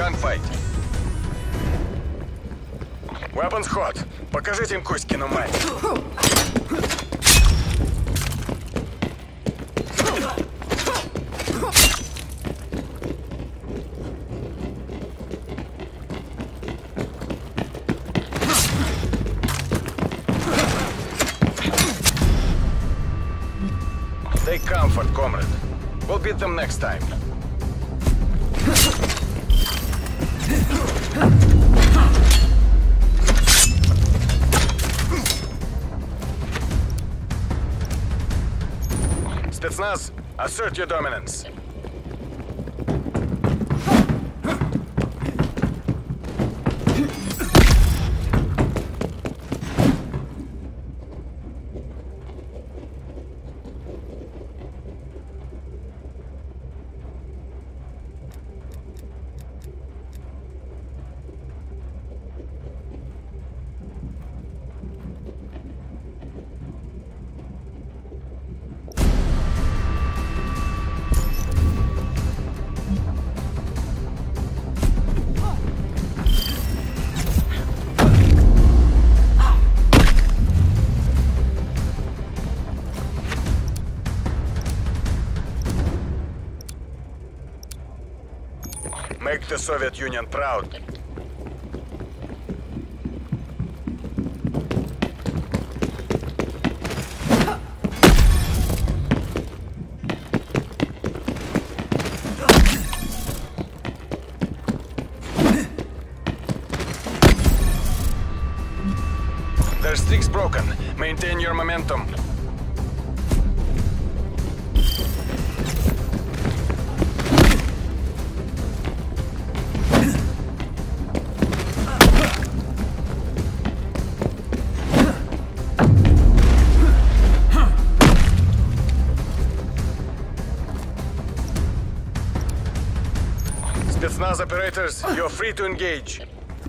gunfight. Weapons hot. Покажите им Кузькину мать. Take comfort, comrade. We'll beat them next time. Spetsnaz, assert your dominance. Make the Soviet Union proud. Their streak's broken. Maintain your momentum. Spetsnaz operators, you're free to engage.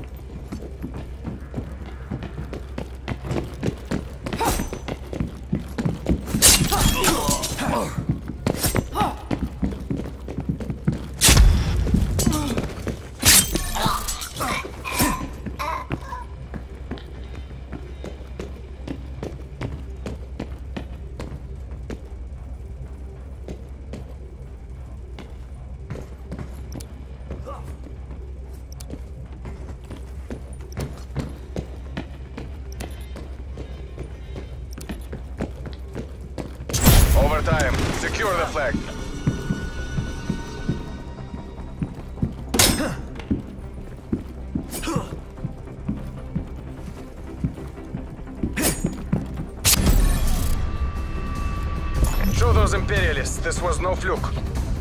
Overtime. Secure the flag. Show those imperialists this was no fluke.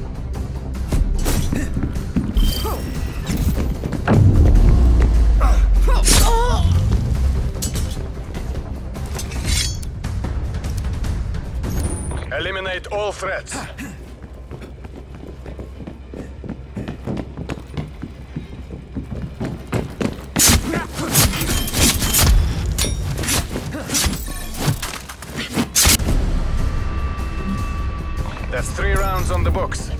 Eliminate all threats. That's 3 rounds on the books.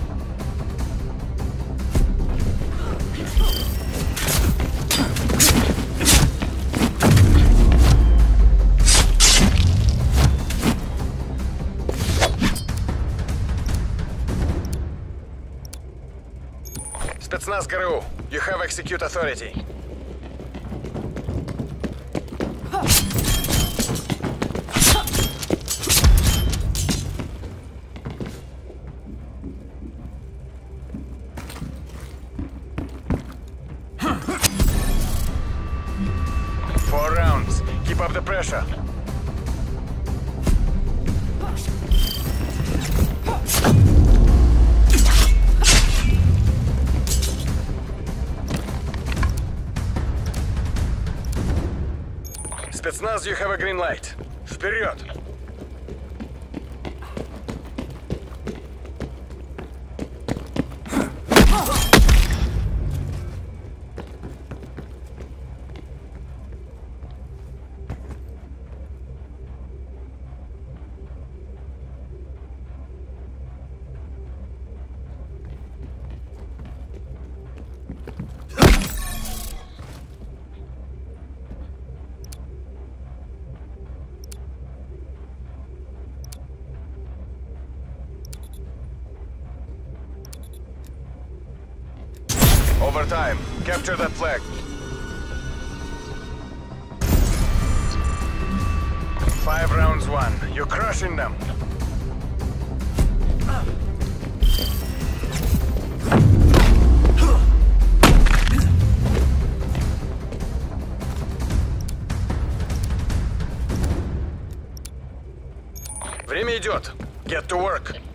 Spetsnaz GRU, you have execute authority. Four rounds. Keep up the pressure. Spetsnaz, you have a green light. Вперед! Overtime. Capture that flag. 5 rounds won. You're crushing them. Время идет. Get to work.